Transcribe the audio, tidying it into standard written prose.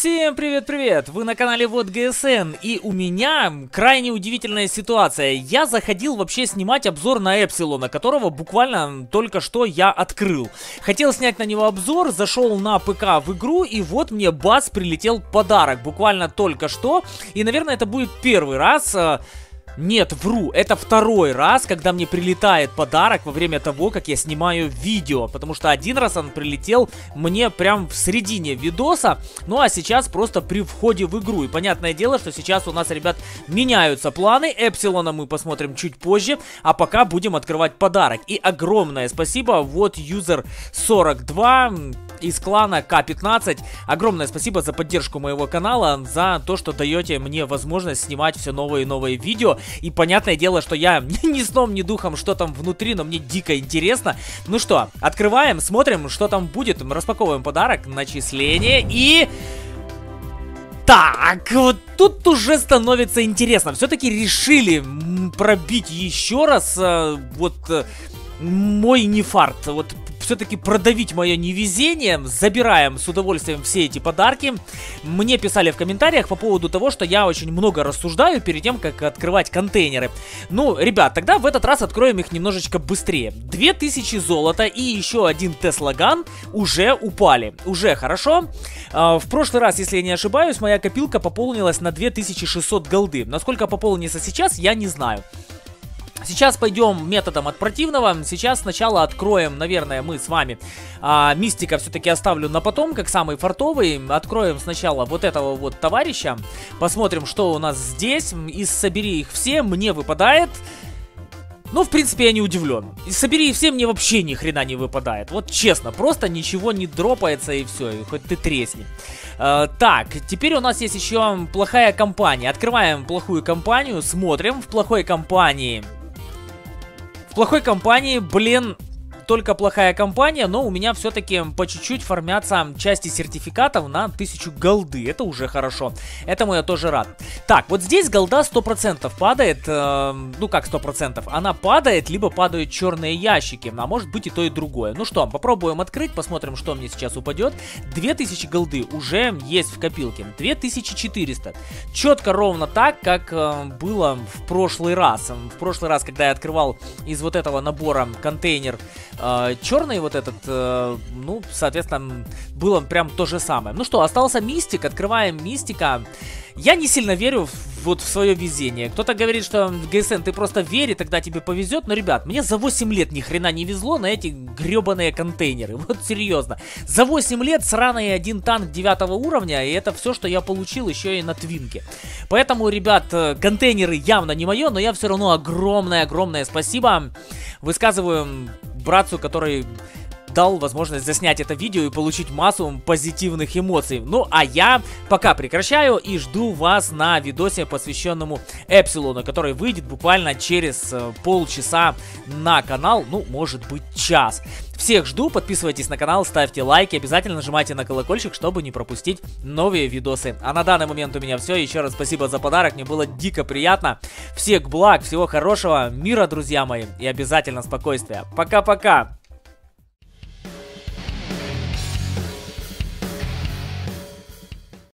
Всем привет-привет! Вы на канале Вот ГСН, и у меня крайне удивительная ситуация. Я заходил вообще снимать обзор на Эпсилона, которого буквально только что я открыл. Хотел снять на него обзор, зашел на ПК в игру, и вот мне бац, прилетел подарок, буквально только что. И, наверное, это будет первый раз... Нет, вру, это второй раз, когда мне прилетает подарок во время того, как я снимаю видео. Потому что один раз он прилетел мне прям в середине видоса, ну а сейчас просто при входе в игру. И понятное дело, что сейчас у нас, ребят, меняются планы. Эпсилона мы посмотрим чуть позже, а пока будем открывать подарок. И огромное спасибо, вот юзер 42... из клана К15. Огромное спасибо за поддержку моего канала, за то, что даете мне возможность снимать все новые и новые видео. И понятное дело, что я ни сном, ни духом, что там внутри, но мне дико интересно. Ну что, открываем, смотрим, что там будет. Распаковываем подарок, начисление и... Так, вот тут уже становится интересно. Все-таки решили пробить еще раз мой нефарт. Вот все-таки продавить мое невезение. Забираем с удовольствием все эти подарки. Мне писали в комментариях по поводу того, что я очень много рассуждаю перед тем, как открывать контейнеры. Ну, ребят, тогда в этот раз откроем их немножечко быстрее. 2000 золота и еще один Теслаган уже упали. Уже хорошо. В прошлый раз, если я не ошибаюсь, моя копилка пополнилась на 2600 голды. Насколько пополнится сейчас, я не знаю. Сейчас пойдем методом от противного. Сейчас сначала откроем, наверное, мы с вами Мистика все-таки оставлю на потом, как самый фартовый. Откроем сначала вот этого вот товарища. Посмотрим, что у нас здесь. Из «Собери их все» мне выпадает... Ну, в принципе, я не удивлен. Из «Собери их все» мне вообще ни хрена не выпадает. Вот честно, просто ничего не дропается и все, и хоть ты тресни. Так, теперь у нас есть еще плохая компания. Открываем плохую компанию, смотрим. В плохой компании... В плохой компании, блин, только плохая компания, но у меня все-таки по чуть-чуть формятся части сертификатов на 1000 голды. Это уже хорошо. Этому я тоже рад. Так, вот здесь голда 100% падает. Ну как 100%? Она падает, либо падают черные ящики. А может быть и то, и другое. Ну что, попробуем открыть, посмотрим, что мне сейчас упадет. 2000 голды уже есть в копилке. 2400. Четко ровно так, как было в прошлый раз. В прошлый раз, когда я открывал из вот этого набора контейнер черный вот этот, ну, соответственно, было прям то же самое. Ну что, остался Мистик, открываем Мистика. Я не сильно верю в свое везение. Кто-то говорит, что ГСН, ты просто вери, тогда тебе повезет. Но, ребят, мне за 8 лет ни хрена не везло на эти гребаные контейнеры. Вот серьезно. За 8 лет сраный один танк 9 уровня, и это все, что я получил еще и на твинке. Поэтому, ребят, контейнеры явно не мое, но я все равно огромное спасибо высказываю братцу, который дал возможность заснять это видео и получить массу позитивных эмоций. Ну, а я пока прекращаю и жду вас на видосе, посвященному Эпсилону, который выйдет буквально через полчаса на канал, ну, может быть, час. Всех жду, подписывайтесь на канал, ставьте лайки, обязательно нажимайте на колокольчик, чтобы не пропустить новые видосы. А на данный момент у меня все. Еще раз спасибо за подарок, мне было дико приятно. Всех благ, всего хорошего, мира, друзья мои, и обязательно спокойствия. Пока-пока!